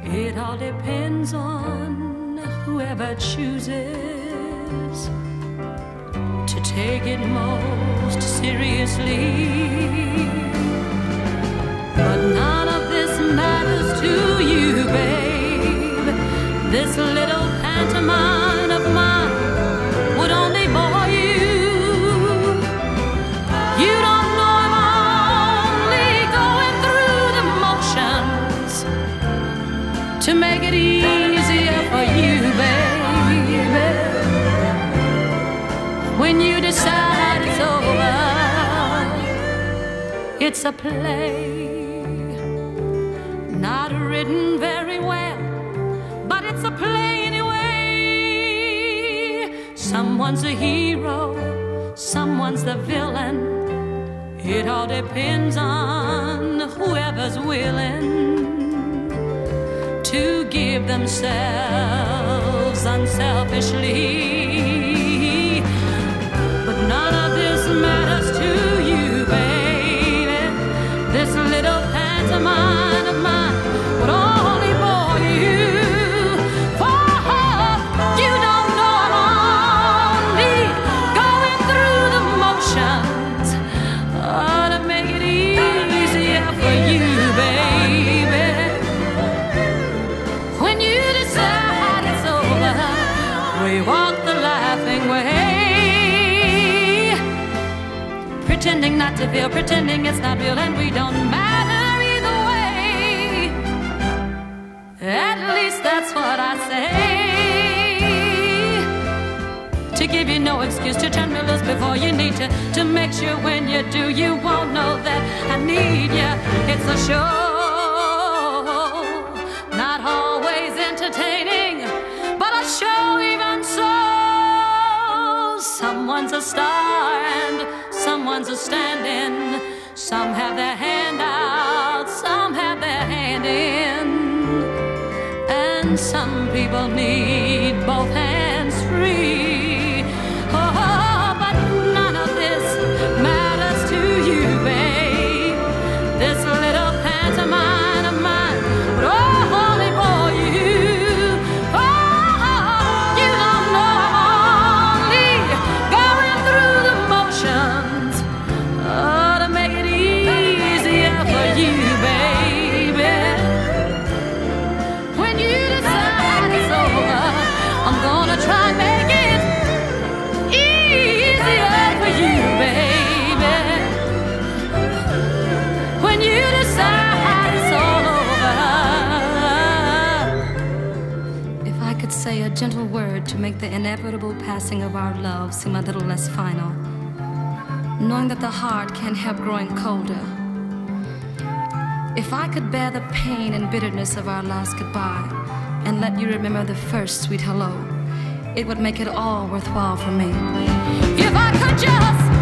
It all depends on whoever chooses to take it most seriously. But none of this matters to you, babe. This little pantomime of mine would only bore you. You don't know I'm only going through the motions to make it easier for you, baby. When you decide it's over, it's a play, not written very well, but it's a play anyway. Someone's a hero, someone's the villain. It all depends on whoever's willing to give themselves unselfishly. But none of this matters to you, baby. This little pantomime of mine would only bore you. For you don't know I'm only going through the motions to make it easier for you, baby. When you decide it's over, we walk the laughing way. Pretending not to feel, pretending it's not real, and we don't matter either way. At least that's what I say. To give you no excuse to turn me loose before you need to make sure when you do, you won't know that I need you. It's a show, not always entertaining, but a show even so. Someone's a star and someone's a stand-in. Some have their hand out, some have their hand in. And some people need both hands free. Oh, but none of this matters to you, babe. This little pantomime of mine would only bore you. Oh, you don't know I'm only going through the motions to make it easier for you, baby. When you decide it's over, I'm gonna try and make it easier for you, baby. When you decide it's all over. If I could say a gentle word to make the inevitable passing of our love seem a little less final, knowing that the heart can't help growing colder. If I could bear the pain and bitterness of our last goodbye and let you remember the first sweet hello, it would make it all worthwhile for me. If I could just